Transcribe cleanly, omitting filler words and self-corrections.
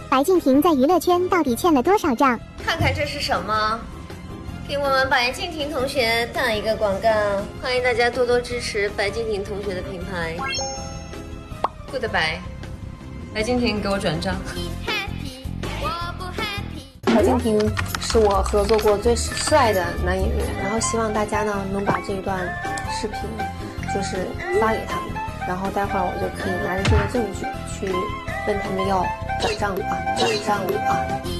白敬亭在娱乐圈到底欠了多少账？ 看看这是什么？给我们白敬亭同学打一个广告，欢迎大家多多支持白敬亭同学的品牌。Goodbye， 白敬亭给我转账。 白敬亭是我合作过最帅的男演员，然后希望大家呢能把这段视频就是发给他们，然后待会儿我就可以拿着这个证据去问他们要转账啊，转账啊。